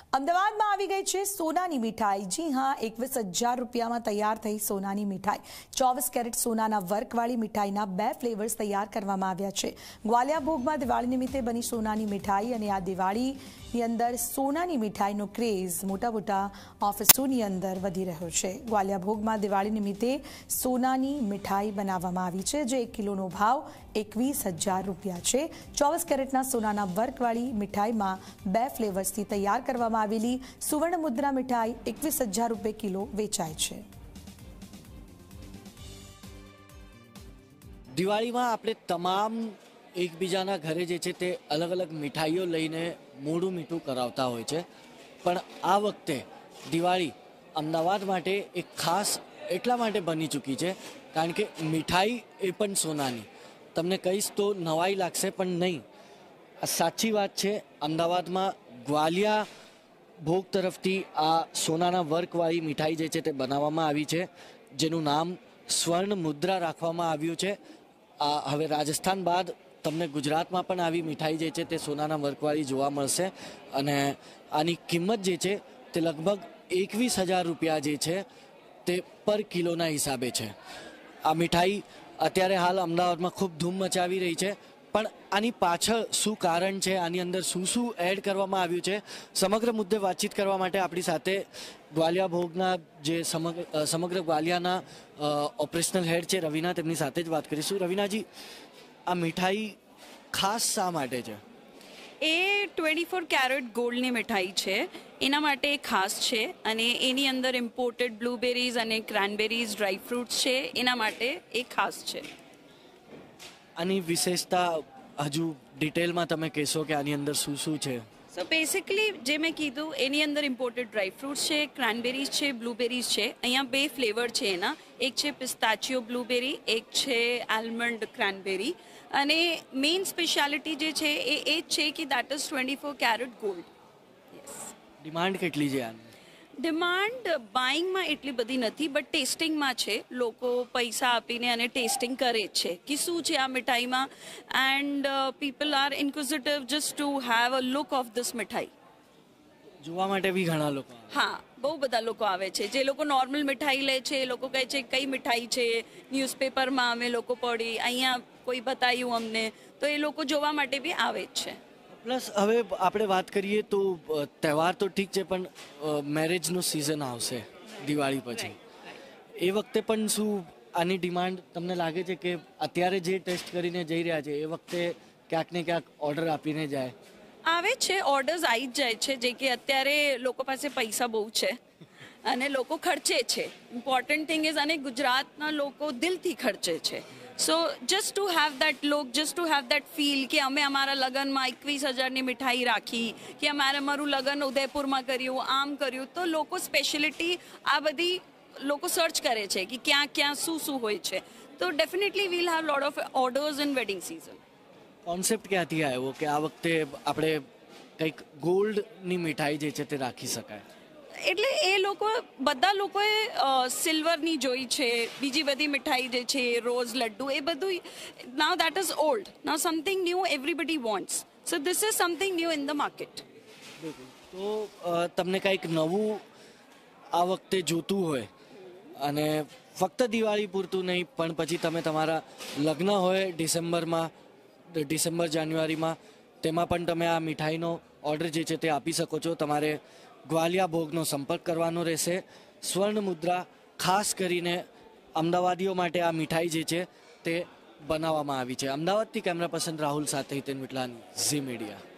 અમદાવાદમાં આવી ગઈ છે સોનાની મીઠાઈ। જી હા, 21,000 રૂપિયામાં તૈયાર થઈ સોનાની મીઠાઈ। 24 કેરેટ સોનાના વર્કવાળી મીઠાઈના 2 ફ્લેવર્સ તૈયાર કરવામાં આવ્યા છે। ગ્વાલિયા ભોગમાં દિવાળી નિમિત્તે બની સોનાની મીઠાઈ અને આ દિવાળીની અંદર સોનાની મીઠાઈનો ક્રેઝ મોટા ઓફિસોની અંદર વધી રહ્યો છે। ગ્વાલિયા ભોગમાં દિવાળી નિમિત્તે સોનાની મીઠાઈ બનાવવામાં આવી છે, જે 1 કિલોનો ભાવ 21,000 રૂપિયા છે। 24 કેરેટના સોનાના વર્કવાળી મીઠાઈમાં 2 ફ્લેવર્સથી તૈયાર કરવામાં આવેલી સુવર્ણ મુદ્રા મીઠાઈ 21,000 રૂપિયા કિલો વેચાય છે। દિવાળીમાં આપણે તમામ એકબીજાના ઘરે જે છે તે અલગ અલગ મીઠાઈઓ લઈને મોઢું મીઠું કરાવતા હોય છે, પણ આ વખતે દિવાળી અમદાવાદ માટે એક ખાસ એટલા માટે બની ચૂકી છે કારણ કે મીઠાઈ એ પણ સોનાની। તમને કહીશ તો નવાઈ લાગશે, પણ નહીં, આ સાચી વાત છે। અમદાવાદમાં ગ્વાલિયા ભોગ તરફથી આ સોનાના વર્કવાળી મીઠાઈ જે છે તે બનાવવામાં આવી છે, જેનું નામ સ્વર્ણ મુદ્રા રાખવામાં આવ્યું છે। હવે રાજસ્થાન બાદ તમને ગુજરાતમાં પણ આવી મીઠાઈ જે છે તે સોનાના વર્કવાળી જોવા મળશે અને આની કિંમત જે છે તે લગભગ 21,000 રૂપિયા જે છે તે પર કિલોના હિસાબે છે। આ મીઠાઈ અત્યારે હાલ અમદાવાદમાં ખૂબ ધૂમ મચાવી રહી છે, પણ આની પાછળ શું કારણ છે, આની અંદર શું એડ કરવામાં આવ્યું છે, સમગ્ર મુદ્દે વાતચીત કરવા માટે આપણી સાથે ગ્વાલિયા ભોગના જે સમગ્ર ગ્વાલિયાના ઓપરેશનલ હેડ છે રવિના, તેમની સાથે જ વાત કરીશું। રવિનાજી, આ મીઠાઈ ખાસ શા માટે છે? એ 24 કેરેટ ગોલ્ડની મીઠાઈ છે, એના માટે ખાસ છે અને એની અંદર ઇમ્પોર્ટેડ બ્લુબેરીઝ અને ક્રેનબેરીઝ ડ્રાય ફ્રૂટ્સ છે, એના માટે એ ખાસ છે। આની વિશેષતા હજુ ડિટેલમાં તમે કહેશો કે આની અંદર શું છે? સો બેસિકલી જે મેં કીધું એની અંદર ઇમ્પોર્ટેડ ડ્રાય ફ્રૂટ્સ છે, ક્રેનબેરીઝ છે, બ્લુબેરીઝ છે। અહીંયા 2 ફ્લેવર છે એના, એક છે પિસ્તાચિયો બ્લુબેરી, એક છે આલમંડ ક્રેનબેરી, અને મેઇન સ્પેશિયાલિટી જે છે એ જ છે કે that is 24 carat gold. Demand કેટલી છે આની? ડિમાન્ડ બાઇંગમાં એટલી બધી નથી, બટ ટેસ્ટિંગમાં છે। લોકો પૈસા આપીને અને ટેસ્ટિંગ કરે છે કે શું છે આ મીઠાઈમાં, and people are inquisitive just to have a look of this મીઠાઈ। જોવા માટે બી ઘણા લોકો? હા, બહુ બધા લોકો આવે છે। જે લોકો નોર્મલ મીઠાઈ લે છે એ લોકો કહે છે કઈ મીઠાઈ છે, ન્યૂઝપેપરમાં અમે લોકો પડી, અહીંયા કોઈ બતાવ્યું અમને, તો એ લોકો જોવા માટે બી આવે જ છે। પ્લસ હવે આપણે વાત કરીએ તો તહેવાર તો ઠીક છે, પણ મેરેજનું સિઝન આવશે દિવાળી પછી, એ વખતે પણ શું આની ડિમાન્ડ તમને લાગે છે કે અત્યારે જે ટેસ્ટ કરીને જઈ રહ્યા છે એ વખતે ક્યાંક ને ક્યાંક ઓર્ડર આપીને જાય? આવે છે, ઓર્ડર્સ આવી જ જાય છે, જે કે અત્યારે લોકો પાસે પૈસા બહુ છે અને લોકો ખર્ચે છે। ઇમ્પોર્ટન્ટ થિંગ ઇઝ, અને ગુજરાતના લોકો દિલથી ખર્ચે છે। So just to have that look, just to have that feel કે અમે અમારા લગ્નમાં 21,000ની મીઠાઈ રાખી, કે અમારું લગ્ન ઉદયપુરમાં કર્યું, આમ કર્યું, તો લોકો સ્પેશિયલિટી આ બધી લોકો સર્ચ કરે છે કે ક્યાં શું હોય છે। તો definitely will have lot of orders in wedding season. Concept ક્યાંથી આવ્યો કે આ વખતે આપણે કંઈક ગોલ્ડની મીઠાઈ જે છે તે રાખી શકાય? એટલે બધા લોકોએ સિલ્વરની જોઈ છે, બીજી બધી મીઠાઈ જે છે, રોઝ લડ્ડુ, એ બધું now that is old, now something new everybody wants, so this is something new in the market. તો તમને કંઈક નવું આ વખતે જોતું હોય અને ફક્ત દિવાળી પૂરતું નહીં, પણ પછી તમે તમારા લગ્ન હોય ડિસેમ્બર જાન્યુઆરીમાં, તેમાં પણ તમે આ મીઠાઈનો ઓર્ડર જે છે તે આપી શકો છો। તમારે ગ્વાલિયા ભોગનો સંપર્ક કરવાનો રહેશે। સ્વર્ણ મુદ્રા ખાસ કરીને અમદાવાદીઓ માટે આ મીઠાઈ જે છે તે બનાવવામાં આવી છે। અમદાવાદથી કેમેરા પર્સન રાહુલ સાથે હિતેન વિટલાની, ઝી મીડિયા।